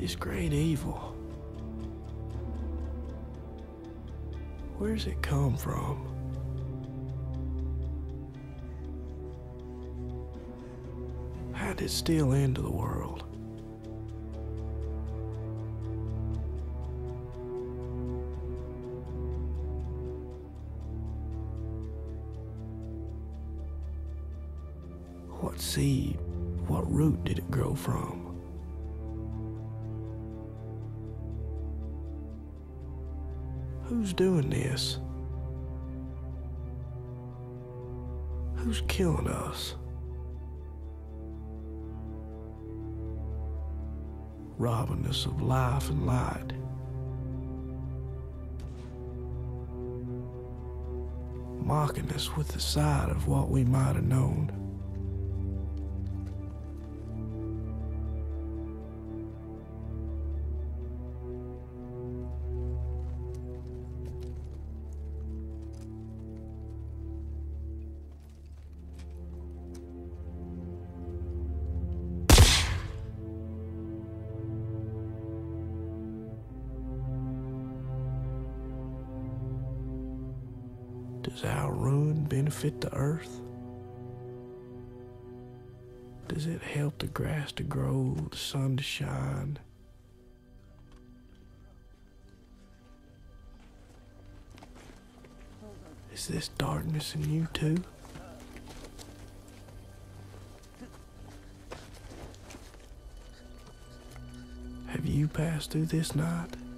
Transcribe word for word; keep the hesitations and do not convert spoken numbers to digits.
This great evil, where's it come from? How did it steal into the world? What seed, what root did it grow from? Who's doing this? Who's killing us? Robbing us of life and light. Mocking us with the sight of what we might have known. Does our ruin benefit the earth? Does it help the grass to grow, the sun to shine? Is this darkness in you too? Have you passed through this night?